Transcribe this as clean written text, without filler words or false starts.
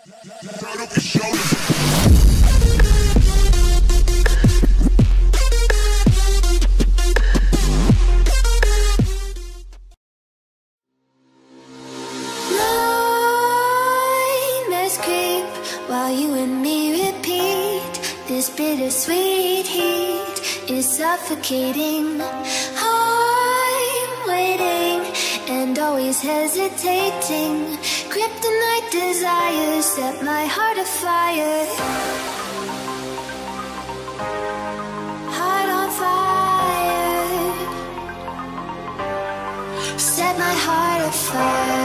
Nightmares creep while you and me repeat. This bittersweet heat is suffocating. I'm waiting and always hesitating. Kryptonite desires set my heart afire. Heart on fire. Set my heart afire.